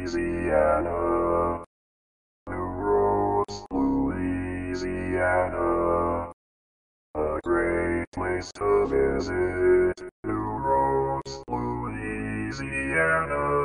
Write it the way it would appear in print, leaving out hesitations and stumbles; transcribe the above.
Louisiana. New Roads, Louisiana. A great place to visit. New Roads, Louisiana.